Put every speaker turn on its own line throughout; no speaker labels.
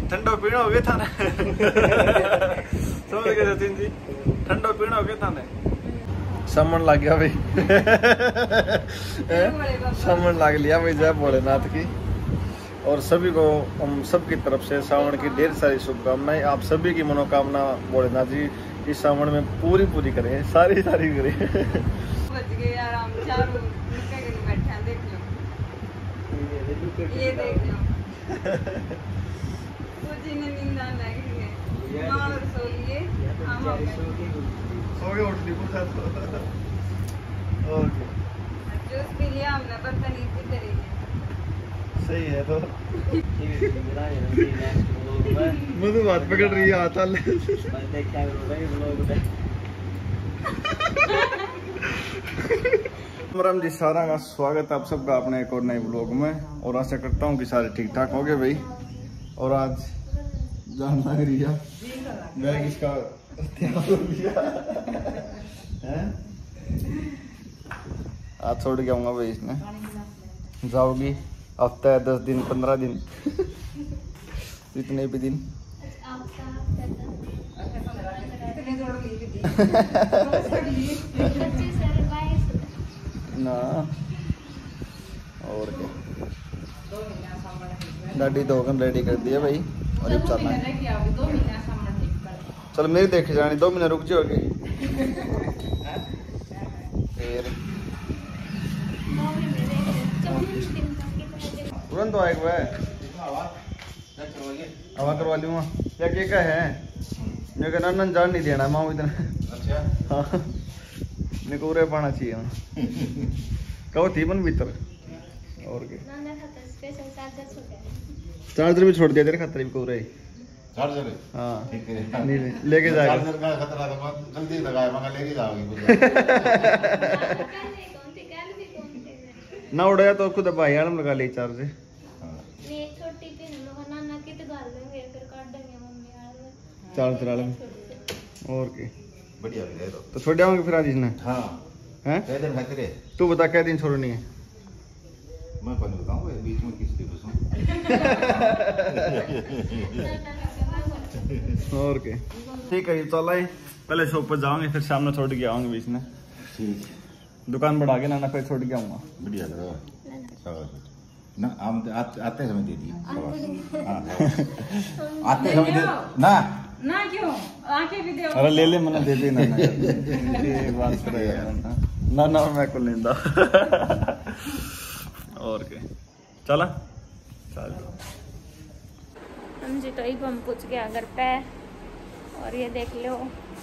ठंडा पीना हो गया था ना। समझ गए सचिन जी, ठंडा पीना हो गया था ना। समन लग गया भाई। समन लग लिया भाई जय भोलेनाथ की। और सभी को हम सबकी तरफ से सावन की ढेर सारी शुभकामनाएं। आप सभी की मनोकामना भोलेनाथ जी इस सावन में पूरी करें, सारी करें।
बच गए यार, हम चारों नीचे के बैठे हैं, देख लो ये देख लो। कुछ इन्हें नींद आने लगी है, माँ और सो लिए, हम
सो गए, उठ ली पूछा तो। ओके,
जूस पी लिया हमने, बदतमीजी करी है।
सही है तो। मधु बात पकड़ रही है, हाथ चल। राम जी, सारा का स्वागत आप सबका अपने एक और नए ब्लॉग में। और आशा करता हूँ कि सारे ठीक ठाक हो गए भाई। और आज जान लग रही है, मैं किसका आज छोड़ के आऊंगा भाई। इसने जाओगी हफ्ता है, 10 दिन 15 दिन इतने भी दिन ना। और क्या, दादी धोकर रेडी कर दिया भाई। और अब चलना है। चल मेरी देखे जानी, 2 महीने रुक जाओगे फिर तुरंत तो आएगा। हवा करवा लूँगा क्या क्या है। मेरे को नंदन जान नहीं देना माँ इतना। अच्छा हाँ, मेरे को उरे पाना चाहिए। कहो थी मन भीतर। और क्या, चार्जर भी छोड़ दिया तेरे खातर भी। उरे
चार्जर
हाँ
नहीं
लेके जाएगा।
चार्जर का खतरा तो जल्दी लगाया, मगर लेके जाओगी
ना उड़ाया तो खुद भाई आलम लगा ले चार्जर। चार्जर आलम और के
बढ़िया है
तो छोड़ जाओगे फिर आज इसने।
हाँ
हैं
कह दिन खाते रहे।
तू बता क्या दिन छोड़नी है।
मैं कौन बताऊँ बीच में किस दिन
और के ठीक है। चल आए पहले शॉप पर जाओगे, फिर शाम में छोड़ के आऊंगे बीच में।
ठीक,
दुकान बढ़ा के ना फिर छोड़ के आऊंगा।
बढ़िया लगा ना। आते समय दे दिए। आते समय दे ना
ना क्यों, आंखें भी दे।
अरे ले मैंने दे दी ना। ये बात करे यार ना मैं को लेंदा। और के चला चल।
हम जी तो हम पूछ गया घर पे। और ये देख लो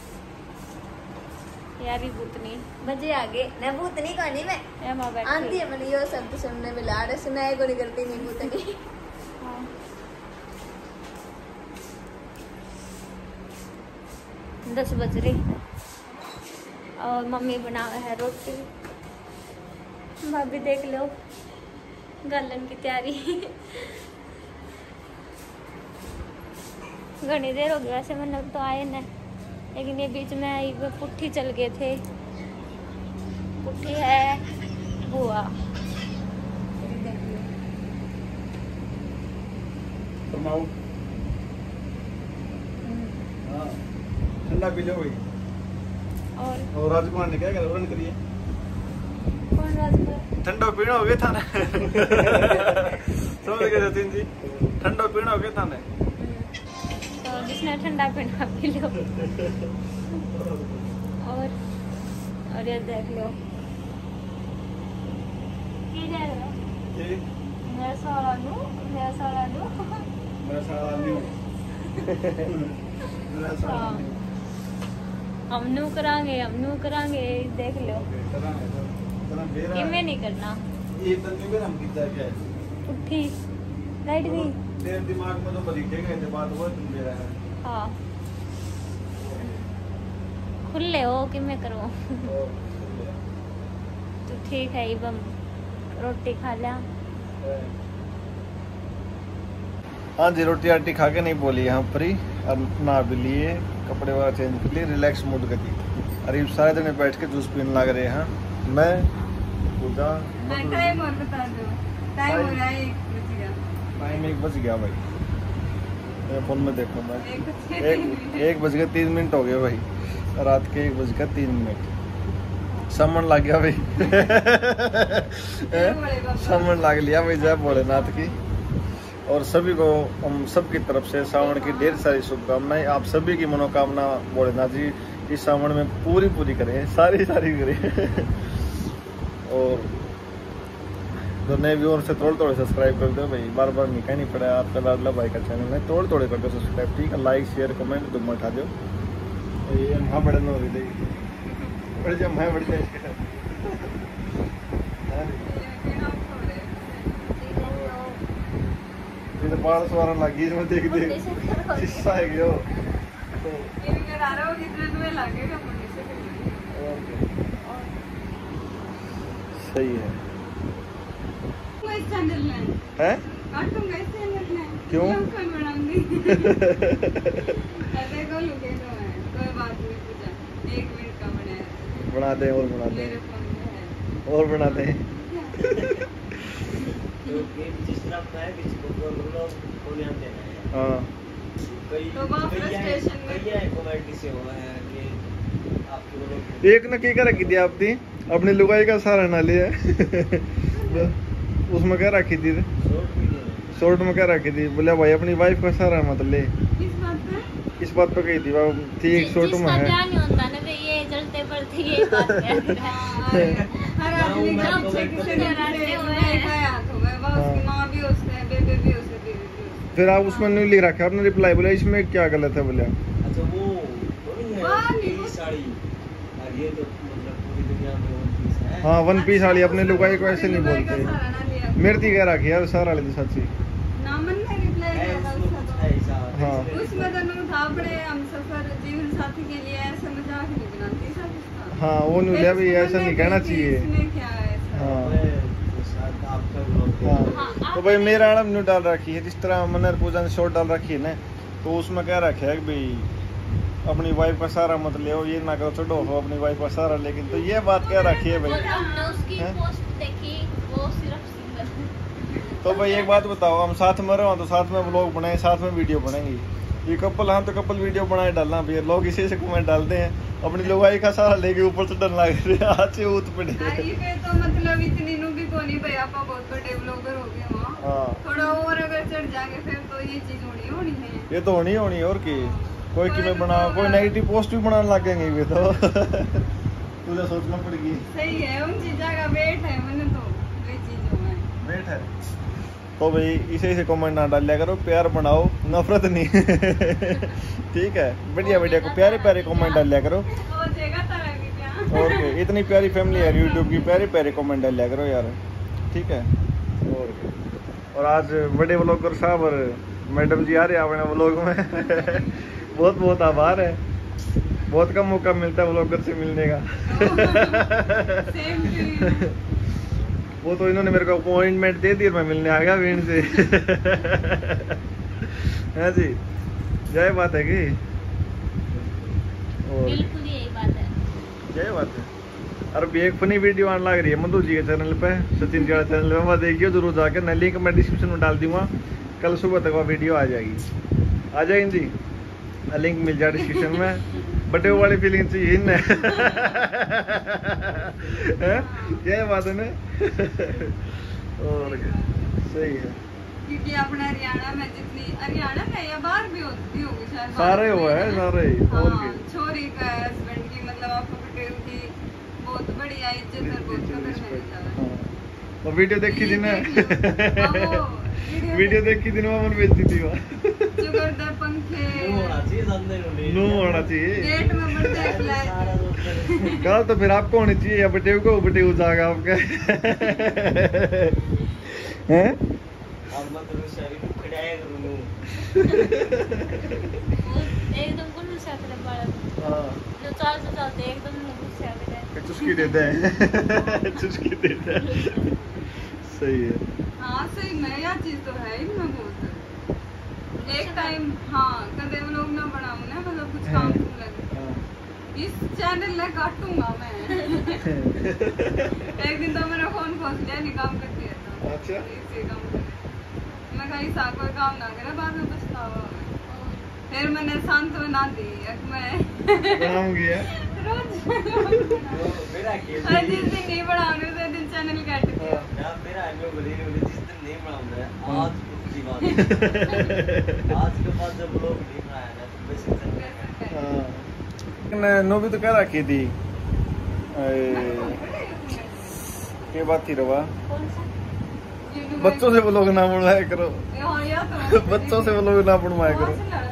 यार, भी भूतनी
मजे आगे ना। भूतनी कहानी में आंधी है, मैंने यो शब्द सुनने मिला रहे, सुनाए को नहीं करती नहीं भूतनी।
हाँ। 10 बज रही और मम्मी बना है रोटी। भाभी देख लो गालन की तैयारी। घनी देर हो गई वैसे मैंने तो आए न, लेकिन ये बीच में पुट्ठी चल गए थे। पुट्ठी है बुआ।
ठंडा पी लो भाई। और राजकुमार ने क्या करा, रन करिए।
कौन राजकुमार?
ठंडा पीना हो गया था ना। समझ गए सचिन जी, ठंडा पीना हो गया था ना।
तो जिसने ठंडा पीना पी लो। और ये देख लो मेरा सारा हमनू करांगे देख लो। किमें नहीं करना उठी लाइट गई।
तेरे दिमाग में तो परीक्षे गए थे, बात हुआ तुम मेरा है।
हाँ खुले हो किमें करो। तो ठीक है, इबम रोटी खा लिया।
हाँ जी, रोटी आटी खा के नहीं बोली यहाँ पर ही। और नहा भी लिए, कपड़े वगैरह चेंज कर लिए, रिलैक्स मूड कर दी। अरे सारे दिन बैठ के जूस पीने लग रहे हैं। मैं पूजा
टाइम और बता दो। टाइम हो रहा है 1 बज गया।
टाइम 1 बज गया भाई। फोन में देखो मैं 1:03 हो गए भाई, रात के 1:03 समन लग गया भाई। समन लग लिया भाई जय भोलेनाथ की। और सभी को हम सबकी तरफ से सावन की ढेर सारी शुभकामनाएं। आप सभी की मनोकामना भोलेनाथ जी इस सावन में पूरी करें, सारी करें। और जो नए व्यूअर से थोड़े सब्सक्राइब कर दो भाई, बार नहीं कहनी पड़ा, आपका लाडला भाई का चैनल है, थोड़े कर दो सब्सक्राइब, ठीक है। लाइक शेयर कमेंट दुम उठा दो। ये हाँ बड़े न हो गई बड़े जब मैं बड़ी बाल सवार लगी देख शीशा है गयो सही है। हैं? क्यों? बना दे और बना दे और बना दे। हाँ एक न की रखी थी आपकी अपनी लुगाई का सहारा ना लिया। उसमें क्या रखी थी? शॉर्ट में क्या रखी थी? बोले भाई अपनी वाइफ का सहारा मत ले। किस बात पे कही थी? थी एक शॉर्ट में है ये जलते पड़ती है बात फिर आप उसमें नहीं लिख रखा आपने रिप्लाई, बोला इसमें क्या गलत है? बोले अच्छा वो हाँ वन पीस वाली अपने लुगाई को ऐसे नहीं बोलते। मेरे थी कह रखी यार सारा वाली सच्ची। हाँ हाँ वो नहीं लिया भाई, ऐसा नहीं कहना चाहिए। हाँ तो भाई मेरा आलम नहीं डाल रखी है, जिस तरह मनर पूजा ने शॉर्ट डाल रखी है ना, तो उसमें क्या रखा है कि भाई अपनी वाइफ का सहारा मत ले, ये ना करो चढ़ो हो अपनी वाइफ का सहारा। लेकिन तो ये बात क्या रखी है भाई? तो भाई एक बात बताओ, हम साथ में रहो तो साथ में व्लॉग बनाए, साथ में वीडियो बनाएंगे। ये कपल हाँ तो कपल वीडियो बनाए डालना भैया, लोग इसी से कमेंट डालते हैं अपनी लुगाई का सहारा लेके ऊपर से डर लग रहे आज ऊत पड़े।
तो मतलब इतनी नु भी कोनी भाई, आप बहुत बड़े व्लॉगर हो गए वहां। हां थोड़ा और अगर चढ़ जाएंगे फिर तो ये चीज होनी है।
ये तो होनी और की कोई कि में बना कोई नेगेटिव पोस्ट भी बनाने लगेंगे ये तो। तुझे सोचना पड़ेगी।
सही है, उन चीज़ों का वेट है, मैंने तो ये चीजों में
वेट है। तो भाई इसे कमेंट ना डालिया करो, प्यार बनाओ नफरत नहीं। ठीक है, बढ़िया को प्यारे कमेंट डालिया करो। और इतनी प्यारी फैमिली है यूट्यूब की, प्यारे कमेंट डालिया करो यार, ठीक है। और आज बड़े व्लॉगर साहब और मैडम जी आ रहे हैं अपने व्लॉग में। बहुत आभार है, बहुत कम मौका मिलता है व्लॉगर से मिलने का। वो तो इन्होंने मेरे को अपॉइंटमेंट दे दी, मैं मिलने आ गया वीण से। है जी, जय बात है कि
बिल्कुल यही बात है,
जय बात है। और भी एक फनी वीडियो आने लग रही है मधु जी के चैनल पे, सचिन जी चैनल पे, वहाँ देखियो जरूर जाकर। मैं लिंक मैं डिस्क्रिप्शन में डाल दूंगा, कल सुबह तक वो वीडियो आ जाएगी जी। लिंक मिल जाए डिस्क्रिप्शन में। बटे वाली फीलिंग चाहिए ना। क्या बात है ना। और सही है,
क्योंकि अपने हरियाणा में जितनी हरियाणा में या बाहर भी होती होगी शायद,
सारे हुआ है सारे। और
छोरी का हस्बैंड की मतलब आपको पटेल की बहुत बढ़िया इज्जत और बहुत कदर है।
और वीडियो देखी थी ना, वीडियो देखी थी ना, मन बेचती थी वो
जुगरदार पंखे
नो होना चाहिए
गेट में बढ़ते फ्लैट।
कल तो फिर आपको होनी चाहिए या बटेव को, बटेव जाएगा आपका। हैं
एकदम गुस्सा आता है बालक। हां जो चलते एकदम गुस्सा आता है,
चुस्की देते हैं। चुस्की देते हैं, सही है।
हाँ सही में यह चीज तो है इनमें बहुत। एक टाइम हाँ कदे वो लोग ना बनाऊं ना, मतलब कुछ काम लगे इस चैनल में काटूंगा मैं। एक दिन तो मेरा फोन फंस गया, नहीं काम कर दिया था। अच्छा इसी काम मैं कहीं सा कोई काम ना करे, बाद में पछतावा। फिर मैंने शांत बना दी मैं
बनाऊं गया
रोज
मेरा के
जिस दिन नहीं बनाऊंगी उस दिन चैनल काट दिया
ना मेरा मैं बोली जिस दिन नहीं बनाऊंगा आज की बात है आज के बाद जब लोग नहीं बनाया ना तो वैसे चल
हाँ नो भी तो कह रखी थी ये बात थी रवा बच्चों से वो लोग ना बनवाया करो बच्चों से वो लोग ना बनवाया करो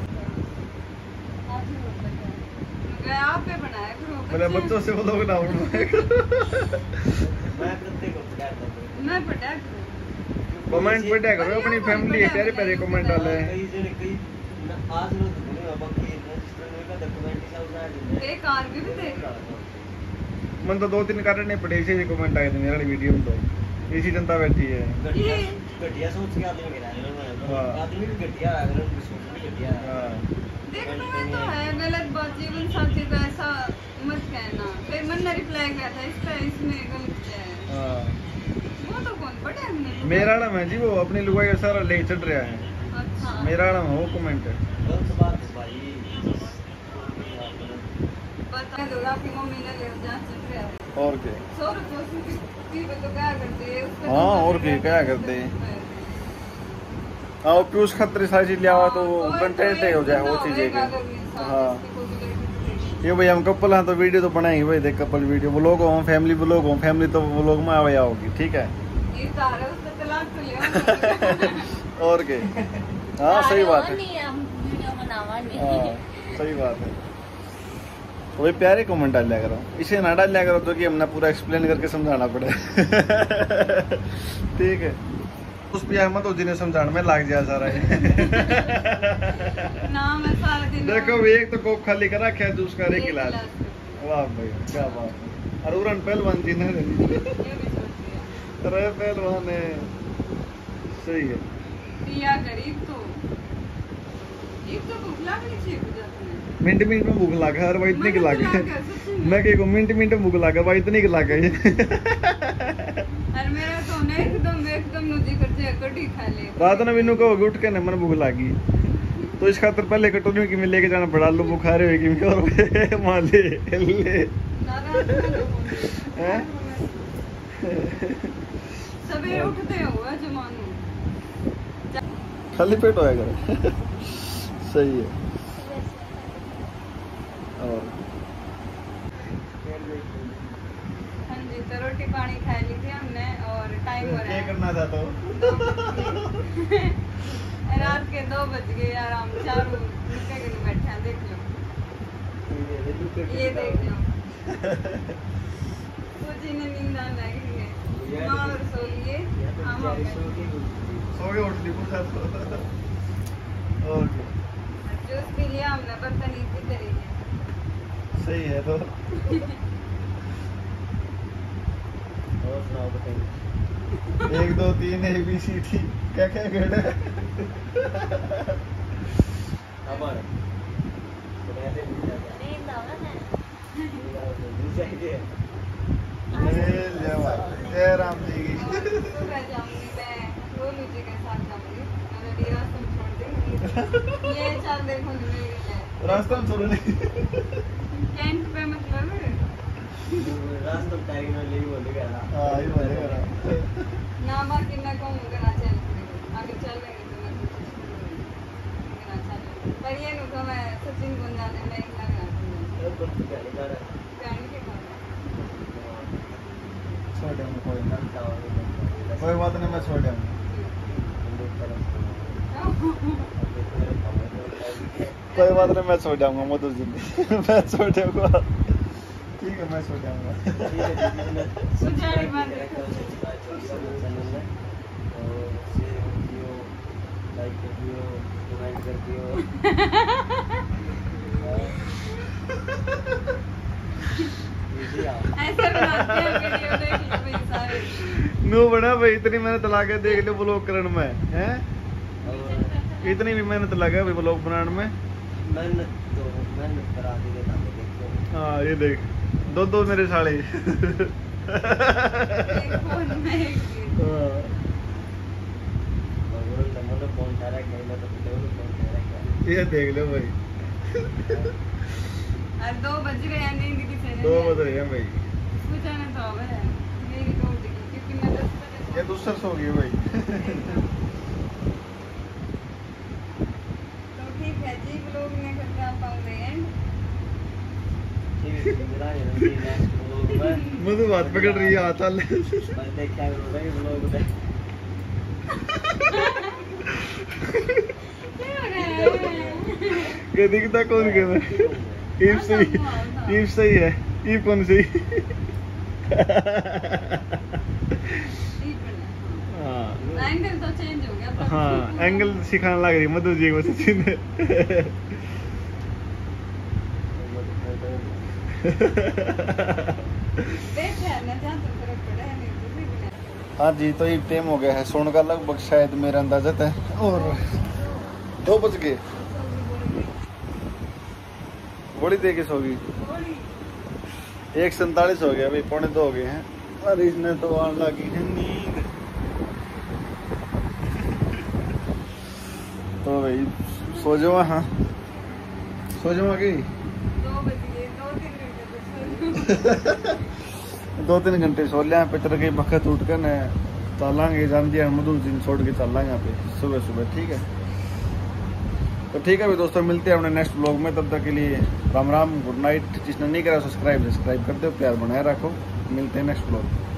आप पे बनाया करो
मेरे बच्चों से वो लोग ना बनवाया करो
मैं प्रत्येक को पढ़ा था
मैं पढ़ा
कमेंट पढ़ा करो अपनी फैमिली है प्यारे प्यारे कमेंट डाले
कई जने कई आज रोज नहीं बाकी रजिस्टर में का डॉक्यूमेंट सब ना
एक आर भी देख
मन तो 2-3 कारण नहीं पड़े इसी कमेंट आए थे मेरी वीडियो में तो इसी जनता बैठी है
घटिया सोच के आदमी गिरा है आदमी भी घटिया है अगर उनकी सोच भी घटिया है
हाँ
देखने में तो है गलत बात जीवन साथी को ऐसा मत कहना फिर मैंने रिप्लाई किया था इसका इसमें गलत है
हाँ
वो तो कौन पढ़े हमने
मेरा नाम है जी वो अपनी लुगाई का सारा ले चढ़ रहा है
अच्छा
मेरा नाम है वो कमेंट है
गलत बात है भाई
बता दो आपकी मम्मी ने ले जा चल रहा है
और क्या
100 रुपए की तो क्या करते हैं उसका
हाँ और क्या करते हैं हाँ पीयूष खत्री सारी चीज लिया हुआ तो कंटेंट हो जाए वो चीजें के हाँ ये भाई हम कपल हैं तो वीडियो तो बनाएंगे भाई देख कपल वीडियो व्लॉग हो फैमिली व्लॉग हो फैमिली तो व्लॉग में आया होगी ठीक है
ये सारे उसका तलाक तो लिया
और क्या हाँ सही बात है
वीडियो बनावा
हाँ सही बात है तो भाई प्यारे कमेंट डाल लिया करो इसे ना डाल लिया करो तो कि हमने पूरा एक्सप्लेन करके समझाना पड़े ठीक है उस पे अहमद जिन्हें समझाने में लग जाए सारा
ना मैं सारा दिन
देखो एक तो कोप खाली करा क्या दूसरा रे गिलास वाह भाई क्या बात है और उरन पहलवान जी ने अरे पहलवान है सही है
पिया गरीब तो एक तो भूख लग रही थी
मिनट मिनट में भूख लगा और भाई इतनी की लगा मैं कह मिनट मिनट में भूख लगा भाई इतनी की लगा
और मेरा तो ना एकदम मुझे करते कटी खा ले
रात में बिनु कहोगे उठ के न मन भूख लगी तो इस खातर पहले कटोरी की मैं लेके जाना पड़ा आलू बुखारे हुए कि और माले ले हैं
सवेरे उठते हो जमानू
खाली पेट होएगा सही है और
हाँ जी तो रोटी पानी खा ली थी हमने और टाइम हो रहा
क्या
है
करना चाहता हूँ
रात के 2 बज गए यार हम चारों रुके के बैठे हैं देख लो ये देख लो कुछ इन्हें नींद आने लगी है माँ और सो लिए हम
सो गए उठ ली और
जूस पी लिया हमने बर्तन इसी तरीके
सही है तो
और सुनाओ बताइए
1 2 3 ABCD क्या क्या कहना है
हमारा तो ऐसे नहीं जाता
नींद आवा ना
दूसरा ही
जय राम जी की
सुबह जाऊंगी मैं गोलू जी के साथ जाऊंगी अगर ये रास्ता छोड़ देंगी ये चल देखो मिल गया
रास्ता में छोड़ो नहीं
कैंट पे मतलब
रास्ता टाइम में ले बोलेगा
हाँ ये बोलेगा
ना बाकी मैं कहूँगा ना चल आगे चल लेंगे तो मैं ना चल पर ये नुका मैं सचिन को जाने में एक लगा
तो क्या लगा रहा
कैंट के खाना
छोड़ दूँगा कोई बात नहीं मैं छोड़ दूँगा कोई बात नहीं मैं छोड़ जाऊंगा मधुर जिंदगी मैं छोड़ जाऊंगा ठीक है मैं छोड़ जाऊंगा
सुचारी बात
लाइक कर दियो कमेंट कर दियो
ऐसे बनाते हैं वीडियो देख लो भाई सारे
नो बना भाई इतनी मेहनत लगा देख ले ब्लॉग करने में हैं इतनी भी मेहनत लगा भाई ब्लॉग बनाने में
मेहनत करा दी देखो
हाँ ये देख दो मेरे साले
एक फोन में एक चीज।
हाँ
फोन सारा
ये देख लो भाई,
और 2 बज गए हैं, नींद किसे
2 बज रहे हैं भाई।
इसको जाना तो अब है, मेरी तो उठ गई क्योंकि मैं 10 बजे
ये दूसरा सो गई भाई।
तो ठीक है जी, ब्लॉग में करते हैं पाऊंगे एंड।
ठीक है, मेरा ये नेक्स्ट व्लॉग में
मधु बात पकड़ रही है, हाथ चल।
मैं देखा करूंगा ये व्लॉग में।
ये दिखता कौन के में? ईप सही, ईप सही है, ईप कौन सही? हाँ
एंगल तो चेंज हो गया।
हाँ, एंगल सिखाने लग रही मधु जी को सचिन। हाँ जी, तो ये टाइम हो गया है सोने का, लगभग शायद मेरा अंदाजा है, और 2 बज गए। बड़ी देर की सो गई, 1:47 हो गया भाई, 1:45 हो गए हैं, और इसने तो आने लगी है नींद। तो भाई सो जाओ, हाँ सो जाओ कि 2-3 घंटे सो लिया पे, तरह के बखत उठ कर न चलेंगे, जान दिया मधु दिन छोड़ के चलेंगे यहाँ पे सुबह सुबह, ठीक है। तो ठीक है भाई दोस्तों, मिलते हैं अपने नेक्स्ट ब्लॉग में, तब तक के लिए राम राम, गुड नाइट। जिसने नहीं करा सब्सक्राइब कर दो, प्यार बनाए रखो, मिलते हैं नेक्स्ट ब्लॉग।